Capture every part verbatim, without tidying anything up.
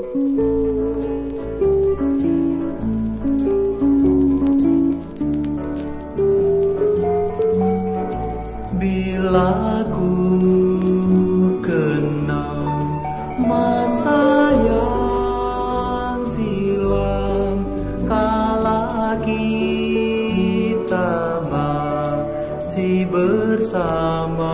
Bila ku kenang masa yang silam, kala kita masih bersama,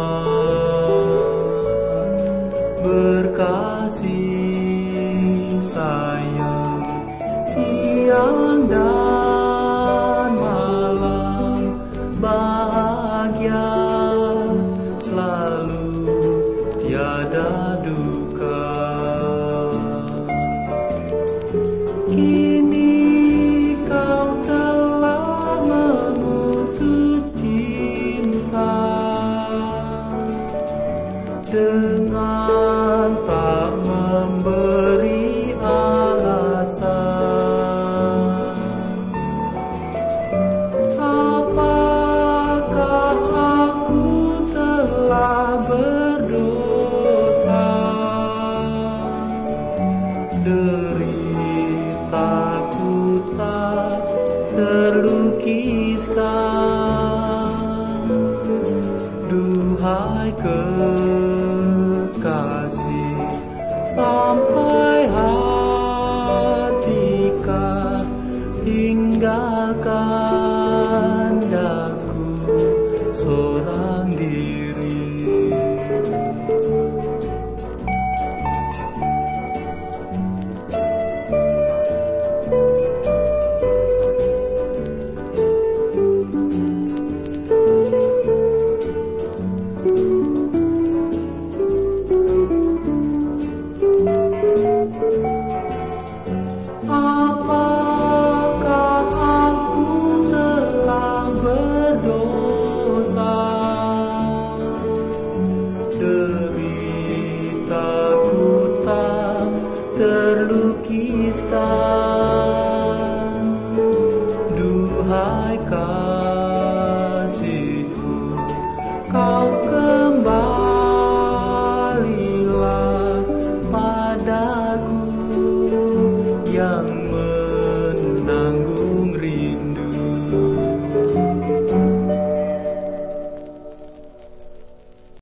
berkasih sayang siang dan malam, bahagia selalu, tiada duka. Kini kau telah memutus cinta dengan tak memberi alasan. Apakah aku telah berdosa? Deritaku tak terlukiskan. Duhai kekasih, sampai hatika tinggalkan daku seorang diri. Apakah aku telah berdosa? Deritaku tak terlukiskan. Duhai kau